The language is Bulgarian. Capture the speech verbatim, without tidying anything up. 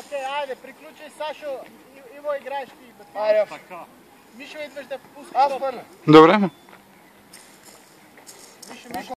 Окей, айде, приключи, Сашо. Иво, играеш ти. Айде. Мишо, идваш да пускаш. Аз първи. Добре. Мишо, Мишо.